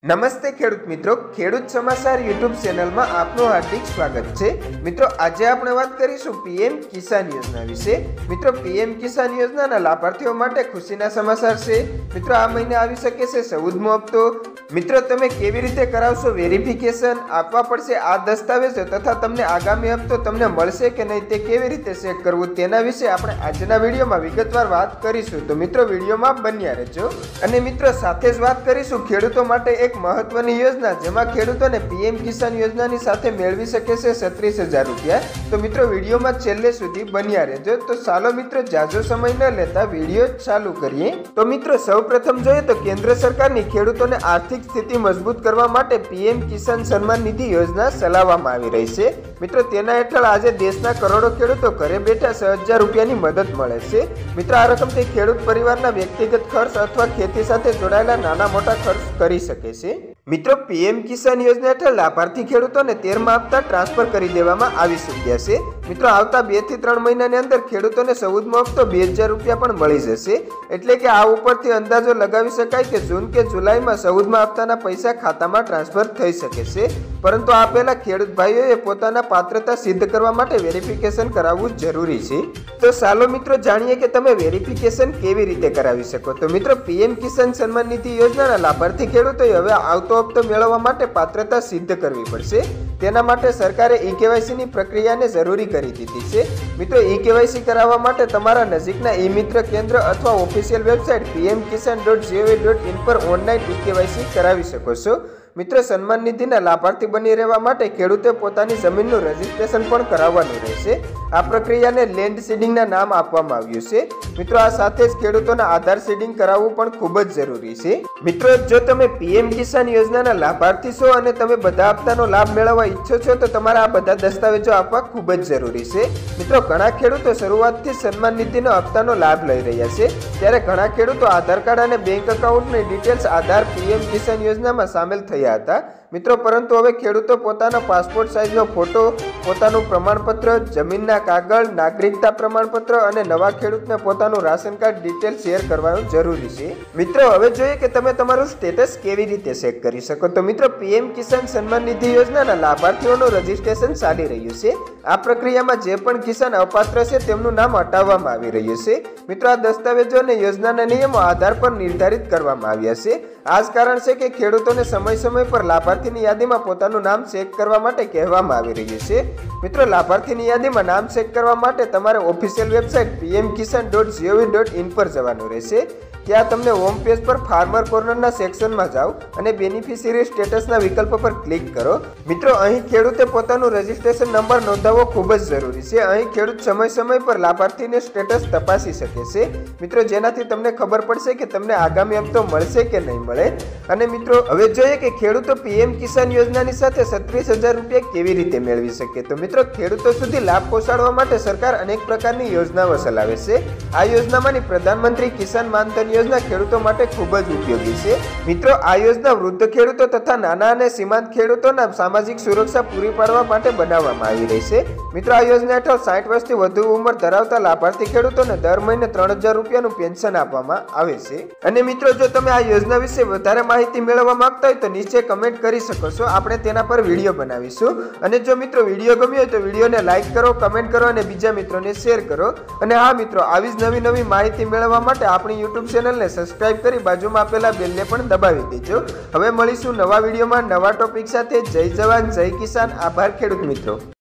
નમસ્તે ખેડૂત મિત્રો, ખેડૂત સમાચાર યુટ્યુબ ચેનલમાં આપનું હાર્દિક સ્વાગત છે। મિત્રો આજે આપણે વાત કરીશું પીએમ કિસાન યોજના વિશે। મિત્રો પીએમ કિસાન યોજનાના લાભાર્થીઓ માટે ખુશીના સમાચાર છે। મિત્રો આ મહિને આવી શકે છે 14મો હપ્તો। મિત્રો તમે કેવી રીતે કરાવશો વેરિફિકેશન, આપવા પડશે આ દસ્તાવેજો તથા તમને આગામી હપ્તો તમને મળશે કે નહીં તે કેવી રીતે ચેક કરવું તેના વિશે આપણે આજના વિડીયોમાં વિગતવાર વાત કરીશું। તો મિત્રો વિડીયોમાં બન્યા રહેજો। અને મિત્રો સાથે જ વાત કરીશું ખેડૂતો માટે એક महत्वनी योजना जेमा खेडूतोने पीएम किसान योजनानी साथे मेळवी शके छे 36,000 रूपिया। तो मित्रों विडियो में छेल्ले सुधी बन्या रहेजो। तो चालो मित्रों जाजो समय न लेता विडियो चालू करिए। तो मित्रों सौप्रथम जोईए तो केंद्र सरकारनी खेडूतोने आर्थिक स्थिति मजबूत करवा माटे पीएम किसान सम्मान निधि योजना चलाववामां आवी रही छे। मित्रों तेना हेठळ आज देशना करोड़ों खेडूतो घरे बैठा 6,000 रूपियानी मदद मळे छे। मित्रों आ रकमथी खेडूत परिवारना व्यक्तिगत खर्च अथवा खेती साथे जोडाયેલા नाना मोटा खर्च करी शके छे। मित्रों पीएम किसान योजना हेठळ लाभार्थी खेडूतोने 13મા हप्ता ट्रांसफर करी देवामां आवी चूक्या छे। मित्रों आवता 2 થી 3 મહિનાની અંદર ખેડૂતોને 14મો હપ્તો 2000 રૂપિયા પણ મળી જશે। એટલે કે આ ઉપરથી અંદાજો લગાવી શકાય કે જૂન કે જુલાઈમાં 14મા હપ્તાના પૈસા ખાતામાં ટ્રાન્સફર થઈ શકે છે। પરંતુ આ પહેલા ખેડૂત ભાઈઓએ પોતાના પાત્રતા સિદ્ધ કરવા માટે વેરિફિકેશન કરાવવું જરૂરી છે। તો ચાલો મિત્રો જાણીએ કે તમે વેરિફિકેશન કેવી રીતે કરાવી શકો। તો મિત્રો પીએમ કિસાન સન્માન નિધિ યોજનાના લાભાર્થી ખેડૂતોએ હવે આવતો હપ્તો મેળવવા માટે પાત્રતા સિદ્ધ કરવી પડશે। તેના માટે સરકારે ઈ-કેવાયસી ની પ્રક્રિયાને જરૂરી કરી દીધી છે। મિત્રો ઈ-કેવાયસી કરાવવા માટે તમારા નજીકના ઈ-મિત્ર કેન્દ્ર અથવા ઓફિશિયલ વેબસાઇટ pmkisan.gov.in પર ઓનલાઈન ઈ-કેવાયસી કરાવી શકો છો। મિત્રો સન્માન નિધિના લાભાર્થી બની રહેવા માટે ખેડૂતે પોતાની જમીનનું રજીસ્ટ્રેશન પણ કરાવવાનું રહેશે। આ પ્રક્રિયાને લેન્ડ સીડિંગના નામ આપવામાં આવ્યું છે। મિત્રો આ સાથે જ ખેડૂતોના આધાર સીડિંગ કરાવવું પણ ખૂબ જ જરૂરી છે। મિત્રો જો તમે પીએમ કિસાન યોજનાના લાભાર્થી છો અને તમે બધા હપ્તાનો લાભ મેળવવા ઈચ્છો છો તો તમારે આ બધા દસ્તાવેજો આપવા ખૂબ જ જરૂરી છે। મિત્રો ઘણા ખેડૂતો શરૂઆતથી સન્માન નિધિનો હપ્તાનો લાભ લઈ રહ્યા છે, ત્યારે ઘણા ખેડૂતો આધાર કાર્ડ અને બેંક એકાઉન્ટની ડિટેલ્સ આધાર પીએમ કિસાન યોજનામાં સામેલ થયા હતા। મિત્રો પરંતુ હવે ખેડૂતો પોતાનો પાસપોર્ટ સાઇઝનો ફોટો, પોતાનું પ્રમાણપત્ર, જમીનના કાગળ, નાગરિકતા પ્રમાણપત્ર અને નવા ખેડૂતને પોતાનું રાશન કાર્ડ ડિટેલ શેર કરવાનું જરૂરી છે। મિત્રો હવે જોઈએ કે તમે તમારું સ્ટેટસ કેવી રીતે ચેક કરી શકો। તો મિત્રો પીએમ કિસાન સન્માન નિધિ યોજનાના લાભાર્થીઓનું રજીસ્ટ્રેશન ચાલી રહ્યું છે। આ પ્રક્રિયામાં જે પણ કિસાન અપાત્ર છે તેમનું નામ હટાવવામાં આવી રહ્યું છે। મિત્રો આ દસ્તાવેજો અને યોજનાના નિયમો આધાર પર નિર્ધારિત કરવામાં આવ્યા છે। આ જ કારણ છે કે ખેડૂતોને સમય પર લાભાર્થીની યાદીમાં પોતાનું નામ ચેક કરવા માટે કહેવામાં આવી રહ્યું છે। મિત્રો લાભાર્થીની યાદીમાં નામ ચેક કરવા માટે તમારે ઓફિશિયલ વેબસાઇટ pmkisan.gov.in પર જવાનું રહેશે। ત્યાં તમને હોમ પેજ પર ફાર્મર કોર્નરના સેક્શનમાં જાઓ અને બેનિફિશિયરી સ્ટેટસના વિકલ્પ પર ક્લિક કરો। મિત્રો અહીં ખેડૂતે પોતાનું રજીસ્ટ્રેશન નંબર નોંધાવવો ખૂબ જ જરૂરી છે। અહીં ખેડૂત સમય પર લાભાર્થીને સ્ટેટસ તપાસી શકે છે। મિત્રો જેનાથી તમને ખબર પડશે કે તમને આગામી હપ્તો મળશે કે નહીં મળે। અને મિત્રો હવે જોઈએ કે ખેડૂતો પીએમ કિસાન યોજનાની સાથે 36,000 રૂપિયા કેવી રીતે મેળવી શકે। તો મિત્રો ખેડૂતો સુધી લાભ પહોંચાડવા માટે સરકાર અનેક પ્રકારની યોજનાઓ ચલાવે છે। આ યોજનામાંની પ્રધાનમંત્રી કિસાન માનધન યોજના ખેડૂતો માટે ખૂબ જ ઉપયોગી છે। મિત્રો આ યોજના વૃદ્ધ ખેડૂતો તથા નાના અને સીમાંત ખેડૂતોના સામાજિક સુરક્ષા પૂરી પાડવા માટે બનાવવામાં આવી રહી છે। મિત્રો આ યોજના હેઠળ 60 વર્ષથી વધુ ઉંમર ધરાવતા લાભાર્થી ખેડૂતોને દર મહિને 3,000 રૂપિયાનું પેન્શન આપવામાં આવે છે। અને મિત્રો જો તમે આ યોજના વિશે વધારે માહિતી મેળવવા માંગતા હોય તો નીચે કમેન્ટ કરી શકો છો, આપણે તેના પર વિડીયો બનાવીશું। અને જો મિત્રો વિડીયો ગમ્યો હોય તો વિડીયોને લાઈક કરો, કમેન્ટ કરો અને બીજા મિત્રોને શેર કરો। અને હા મિત્રો આવી જ નવી માહિતી મેળવવા માટે આપણી યુટ્યુબ ચેનલને સબસ્ક્રાઇબ કરી બાજુમાં આપેલા બેલને પણ દબાવી દેજો। હવે મળીશું નવા વિડીયોમાં નવા ટોપિક સાથે। જય જવાન જય કિસાન। આભાર ખેડૂત મિત્રો।